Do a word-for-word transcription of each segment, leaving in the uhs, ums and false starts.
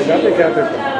Guardate che altre cose.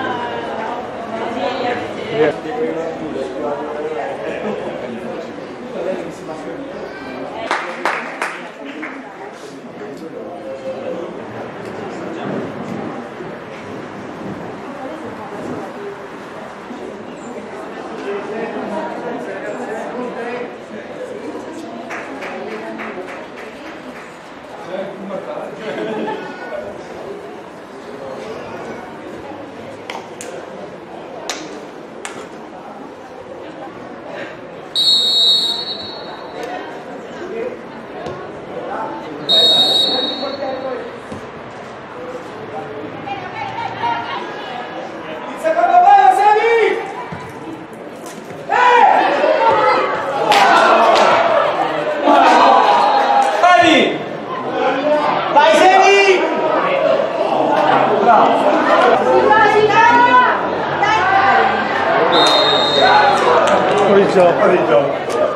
Pareggio.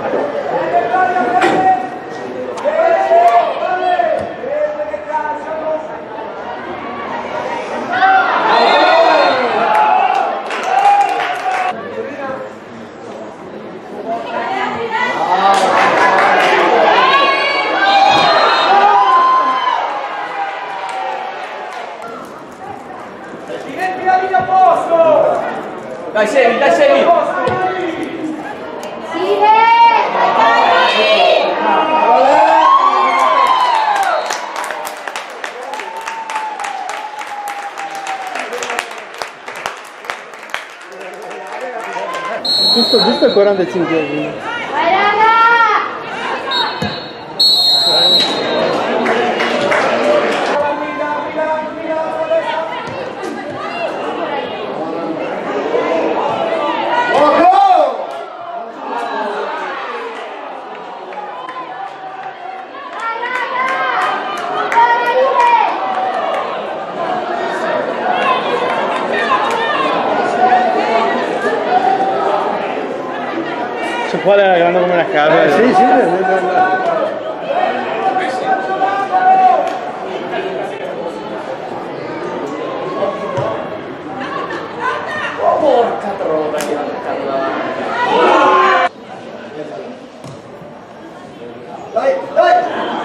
Dai Semi, dai Semi! Giusto, giusto il quarantacinque. Vai raga! C'è qua la grande come una casa. Eh, sì, sì, Porca trova che l'hanno attaccato davanti. Dai, dai!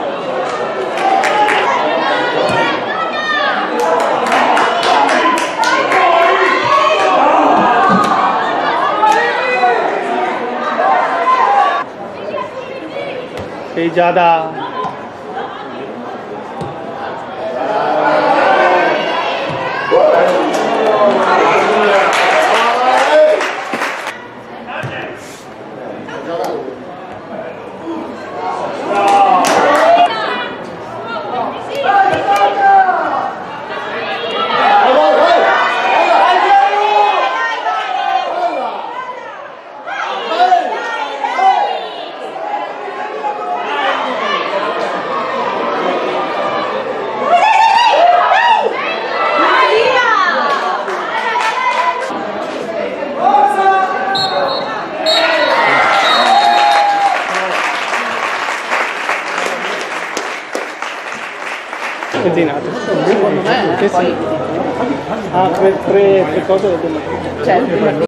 Sei già da... Pezzinato. Secondo me, eh, poi... Ah, tre, tre, tre cose del mattino. Cioè,